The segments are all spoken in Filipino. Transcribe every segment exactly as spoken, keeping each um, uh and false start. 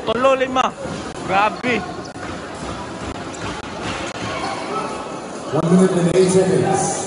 Tulo lima. Grabe. one minute and eight seconds.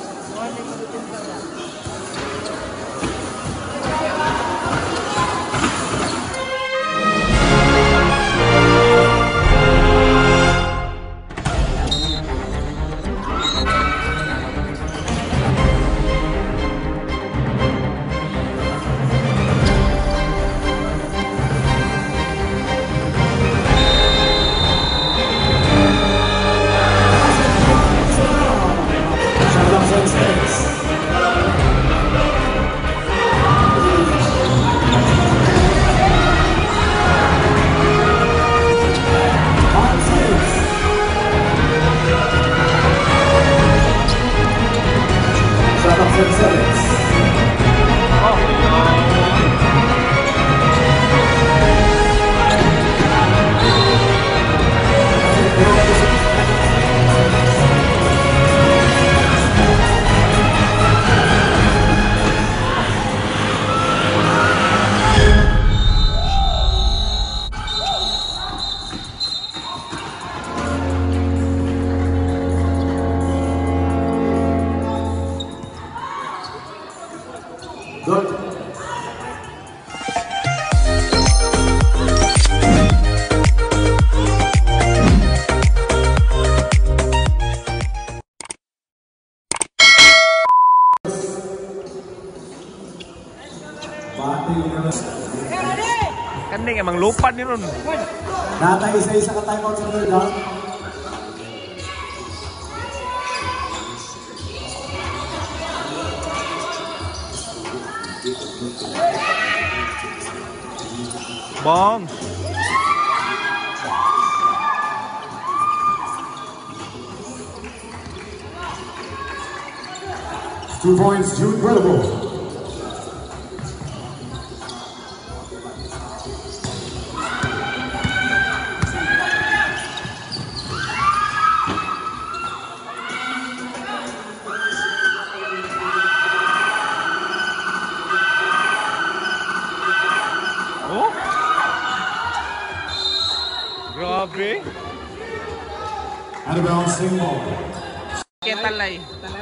Kanding emang lupa nih Ron. Nata isa-isa ka time out sa third down. Bong. Two points, Jude Credible. Grabe. Out of bounds, same ball. Kaya talay.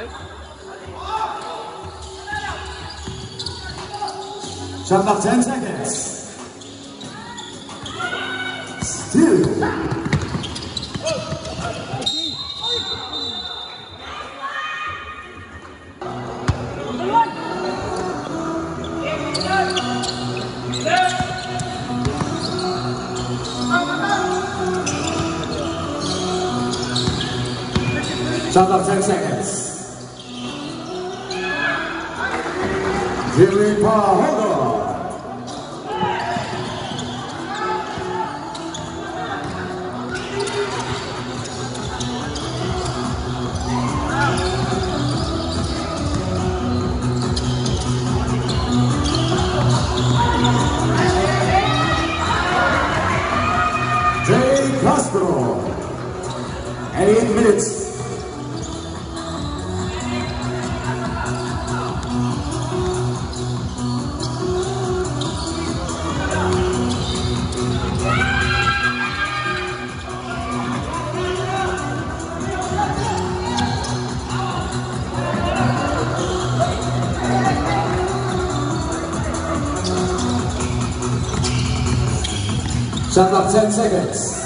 Shot clock ten seconds. Still. Shot clock ten seconds. Jimmy Pahoga. Jay Hospital. Eight minutes. Shot clock ten seconds.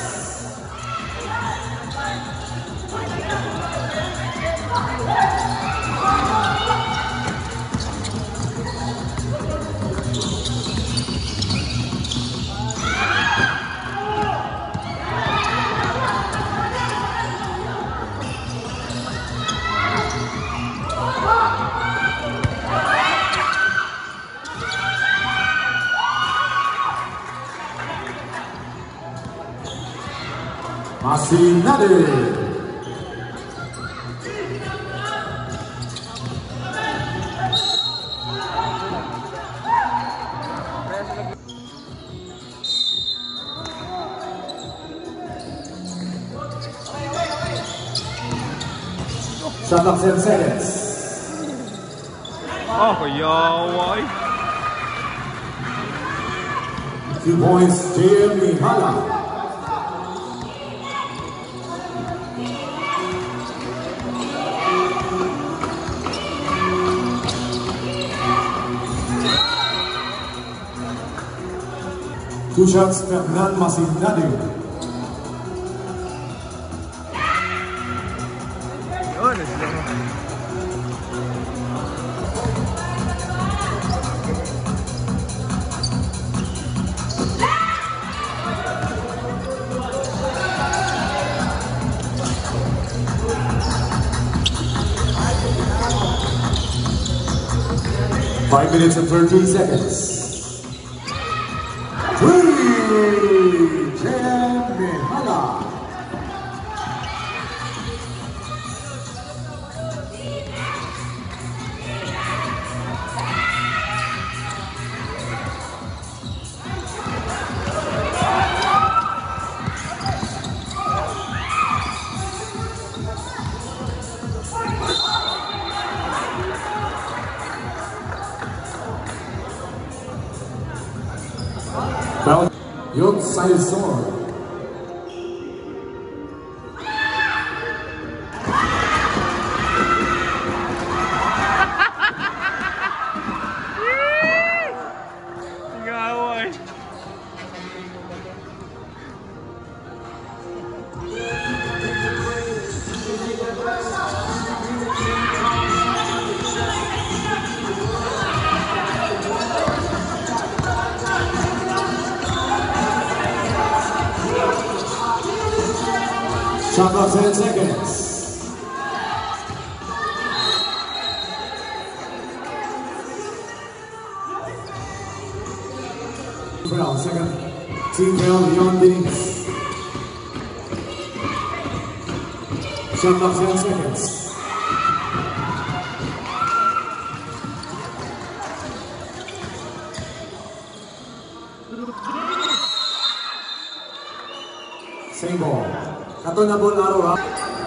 Masih Nadir. Shot clock ten seconds. Oh, kayaway. Two points, J M Mihala. Two shots, Fernan Masindade. Yun, it's Five minutes and thirteen seconds. Three, J M Mihala. Well, Yod Saison. Gaway. Shot clock ten seconds. Well, second team foul, Leon Dennis. Shot clock ten seconds. Same ball. Kato na ball araw ha.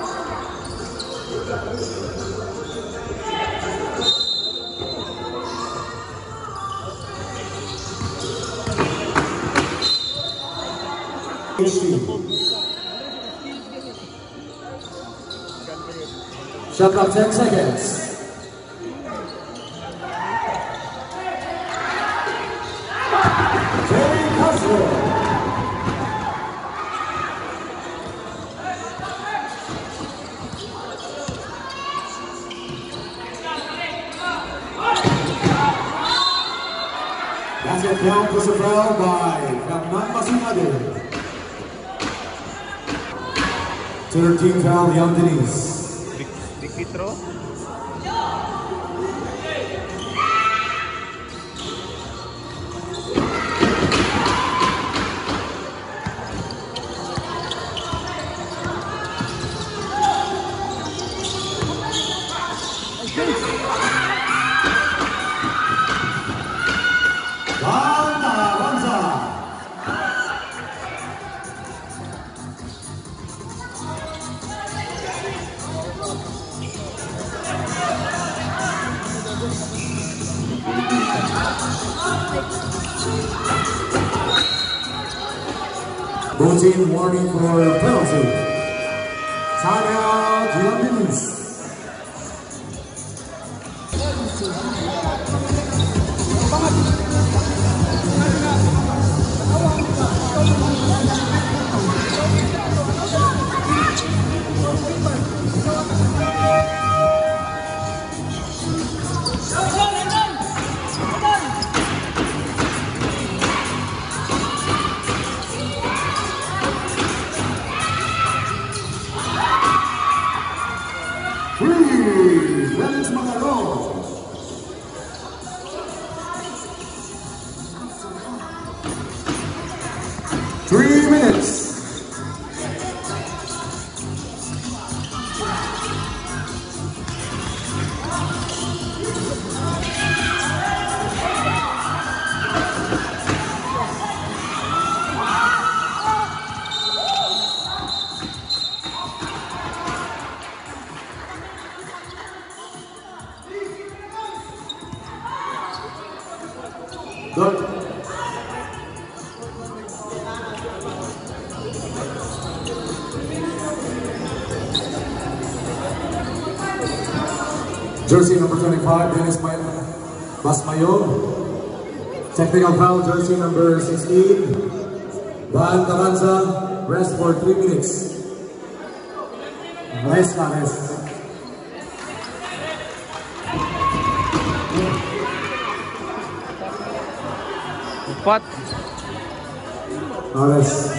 Shot clock ten seconds. Jerry Castro. Basket count was a foul by Fernan Masindade. Third team foul, Leon Dennis. Dikitro. Both team warning for penalty. Timeout, Leon Dennis. Three, Renz Macaron. Three minutes. Good. Jersey number twenty-five, Dennis Basmayon. Technical foul, jersey number sixteen, Van Taranza, rest for three minutes. Rest na rest. Pat. Rest.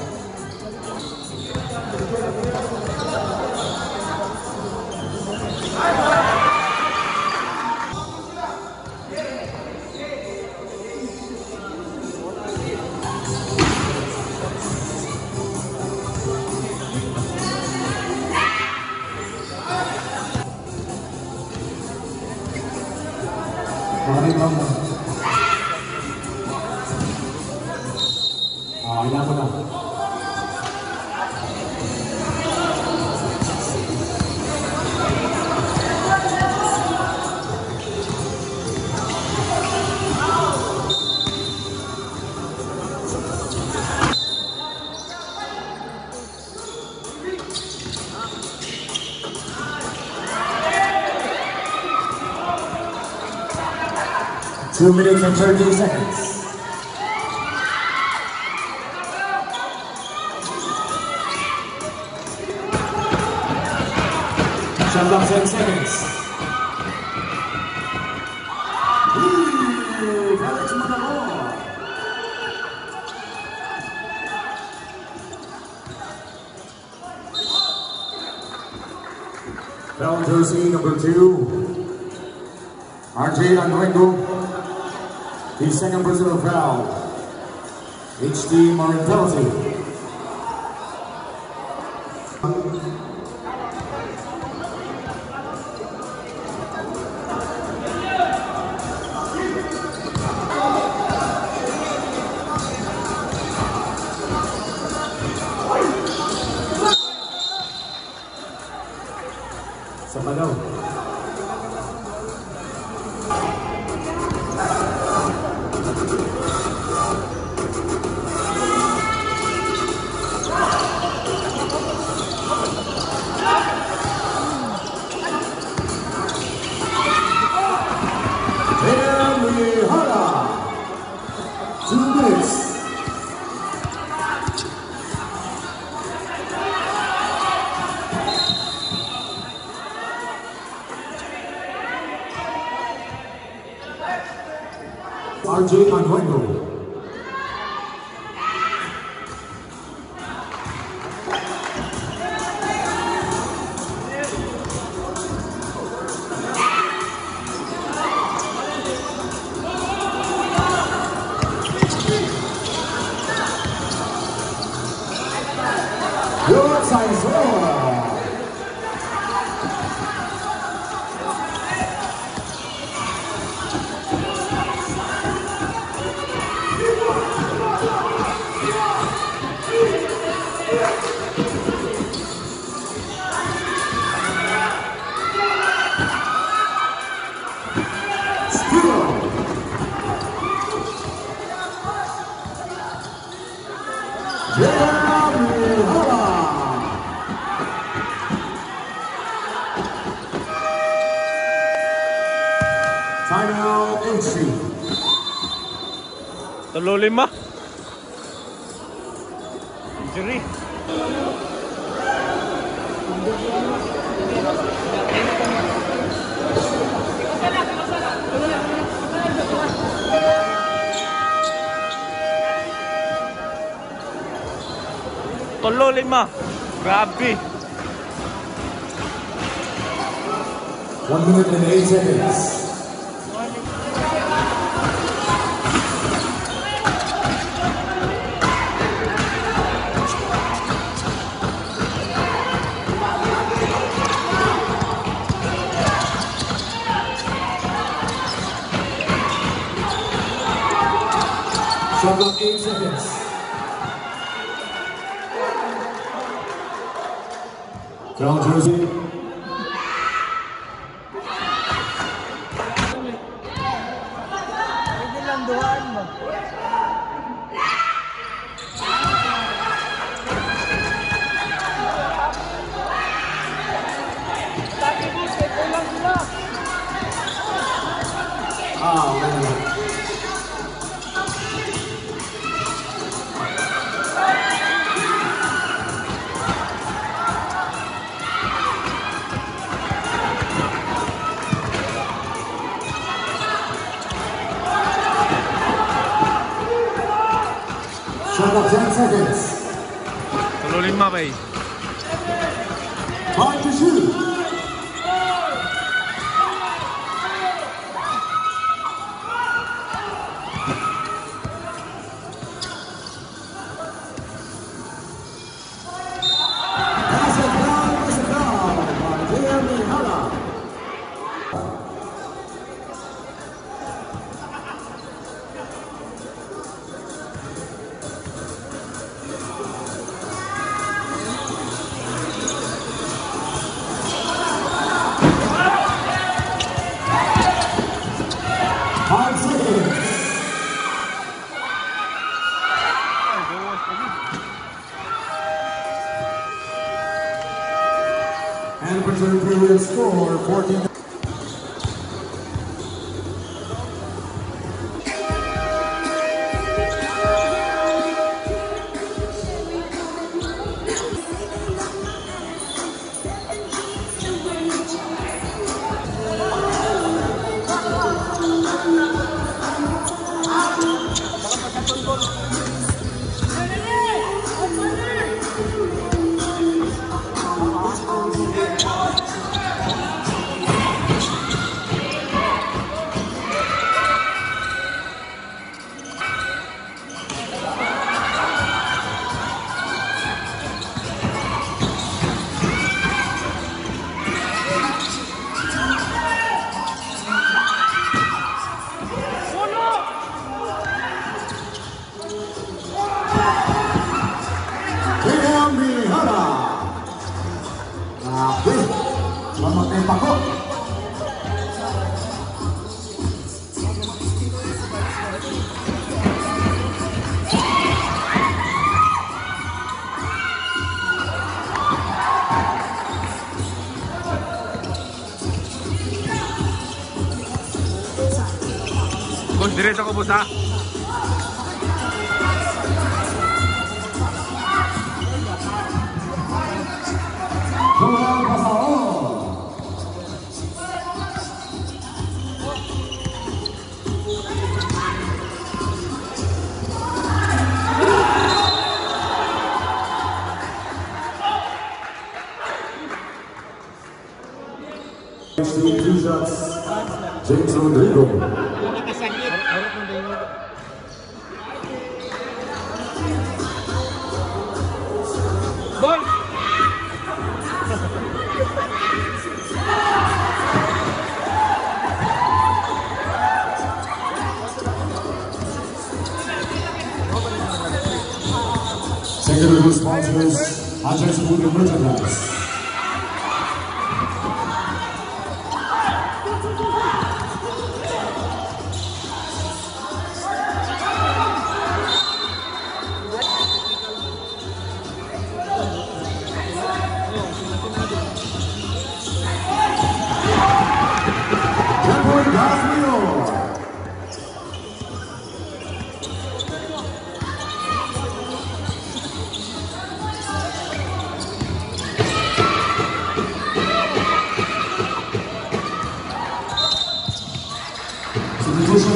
Maraming lang mo. Ah, ilan mo na. Two minutes and thirty seconds. Shot clock seven seconds. Ooh, Alex Manalo. Foul jersey number two, R J Anguengo. The second personal foul, H D Martin penalty. Sabado. Two minutes. R J Anguengo. Good side score. Timeout entry. Tulo lima. Injury. Tulo lima. Grabe. One minute and eight seconds. Shot clock eight seconds. Foul jersey. Pwede lang duhaan mo. Sabi mo, kulang sila. Shot of ten seconds. Tulo lima bay. Time to shoot. Pass it down, pass it down by Jeremy Hala. Five seconds. And return period score fourteen. Jeremy Hala. Grabe. Mamatay pa ko. Boss, diretso ko boss ha. Joel Pasao. Two shots. James Rodrigo. Ball! Secondary sponsors, Ajay Food and Merchandise. Edward Gasmio. Substitution.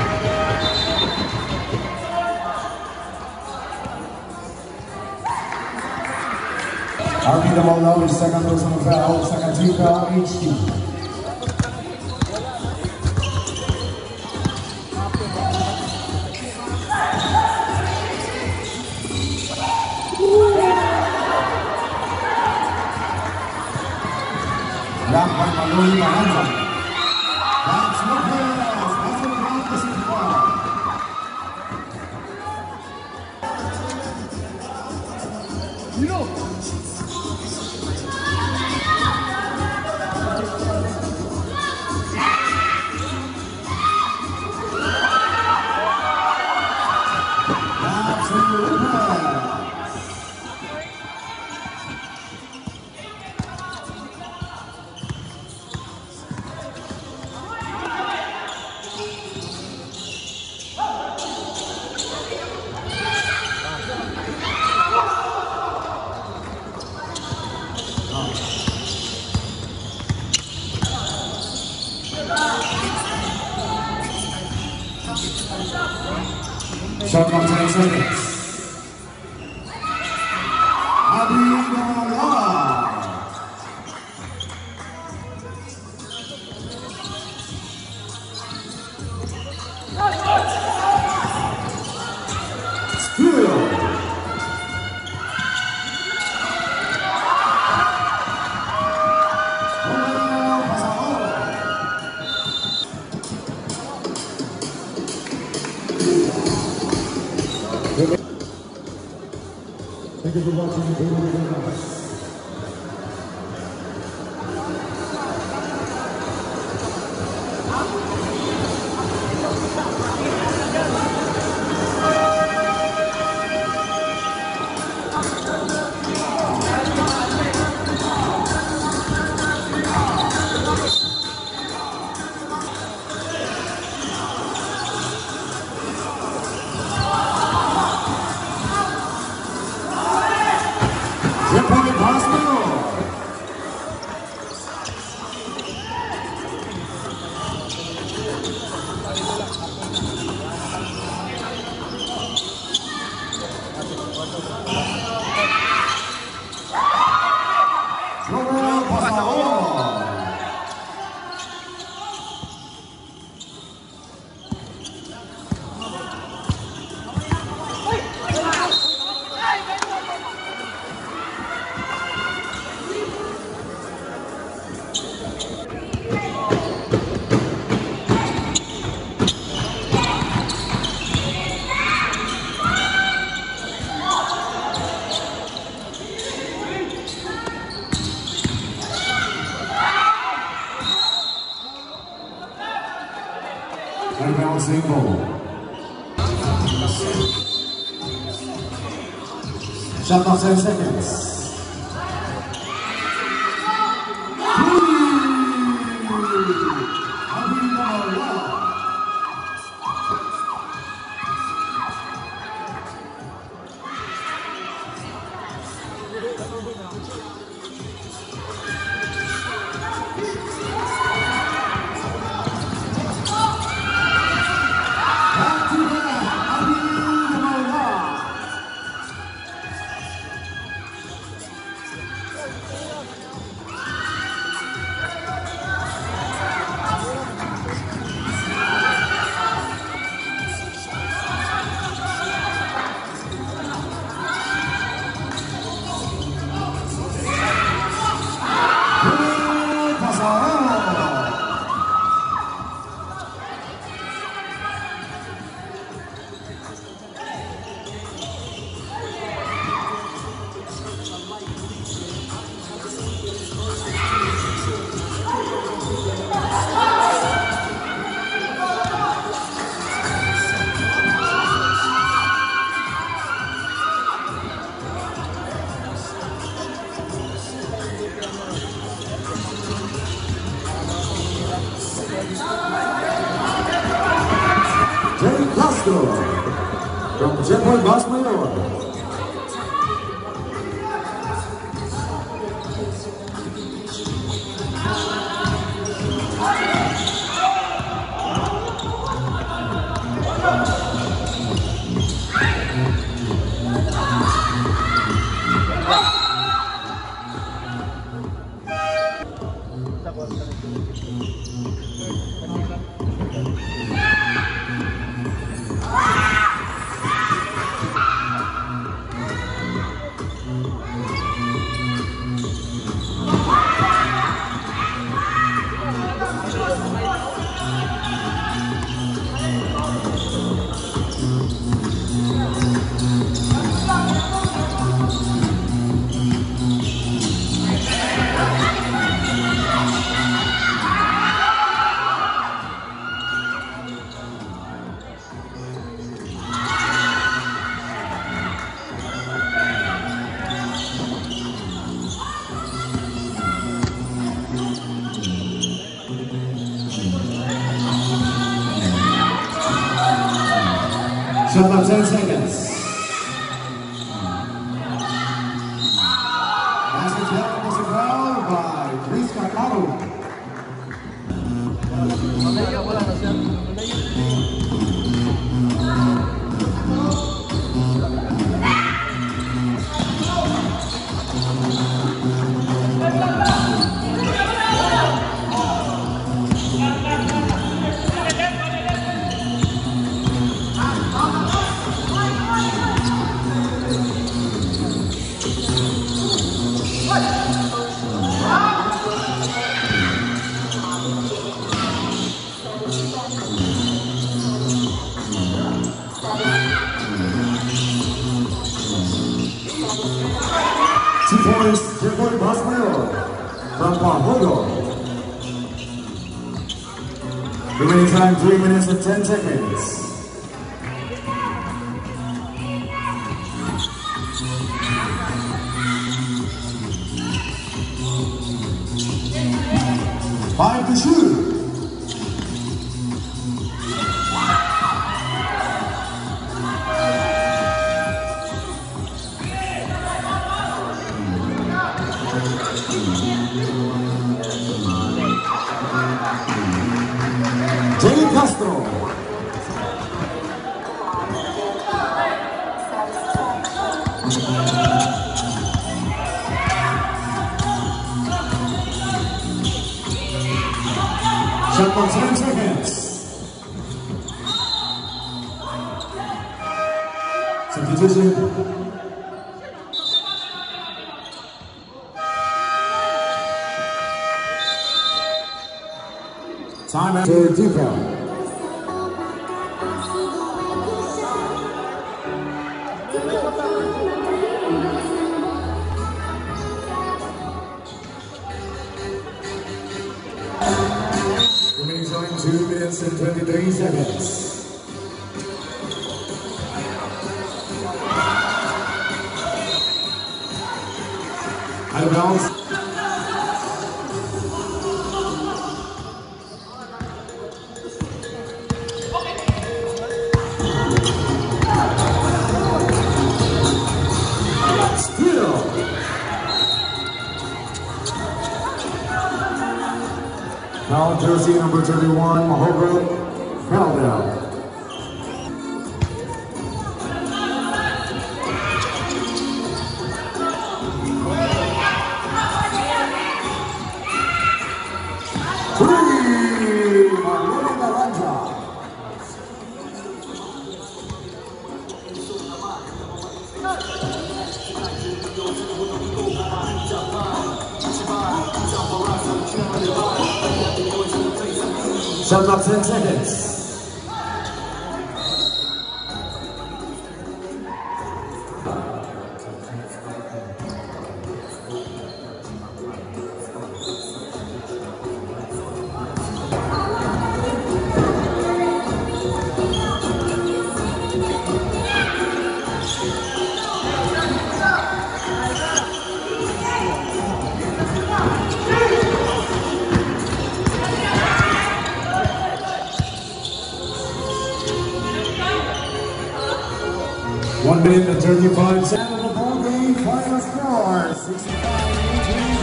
Army the ball now is second personal foul, second team foul, H T. Lampard Maloney Mahanza. That's Lopez. That's what the opposite foul. You know. That's Lopez. Shot clock ten seconds. Thank you for watching. Thank you very much. Checkpoint Hospital. Joel Pasao. And balancing ball. Shot off ten seconds. Jerry Castro from Checkpoint Bas Mayor. Shot clock ten seconds. Last down was a foul by Chris Cacaro. Two points, Jeffrey Basmayor from Pahogo. Remaining time, three minutes and ten seconds. Five to shoot. Jay Castro. Shot clock seven seconds. Substitution. Time after two count. Remaining time two minutes and twenty-three seconds. Out of bounds. Now jersey number thirty-one, Mahogo Caldwell. Three, Manuel Naranja. Shot clock ten seconds. One minute and thirty-five seconds. Of the ball game, final score sixty-five eighteen.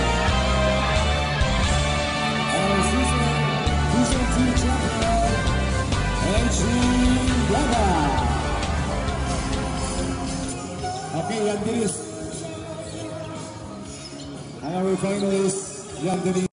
Our season season two champion, Edgy Gaga. Okay, Young Dennis. And our finalists, Young Dennis.